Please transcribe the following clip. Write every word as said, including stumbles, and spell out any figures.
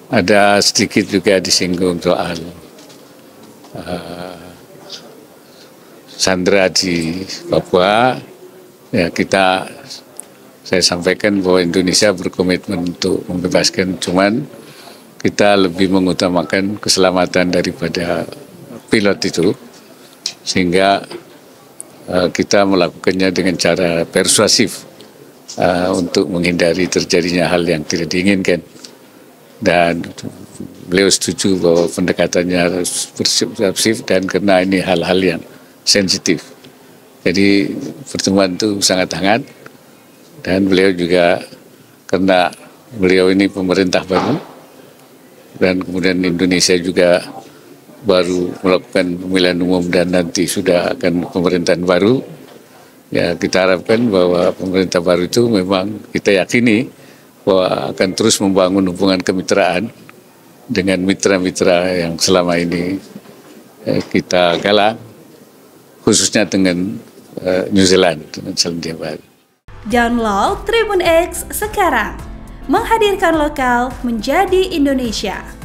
ada sedikit juga disinggung soal uh, sandera di Papua. Ya, kita saya sampaikan bahwa Indonesia berkomitmen untuk membebaskan, cuman kita lebih mengutamakan keselamatan daripada pilot itu, sehingga uh, kita melakukannya dengan cara persuasif uh, untuk menghindari terjadinya hal yang tidak diinginkan. Dan beliau setuju bahwa pendekatannya harus persuasif dan karena ini hal-hal yang sensitif. Jadi pertemuan itu sangat hangat. Dan beliau juga, karena beliau ini pemerintah baru, dan kemudian Indonesia juga baru melakukan pemilihan umum dan nanti sudah akan pemerintahan baru, ya kita harapkan bahwa pemerintah baru itu memang kita yakini bahwa akan terus membangun hubungan kemitraan dengan mitra-mitra yang selama ini eh, kita galang, khususnya dengan eh, New Zealand, dengan Selandia Baru. Download Tribun X sekarang, menghadirkan lokal menjadi Indonesia.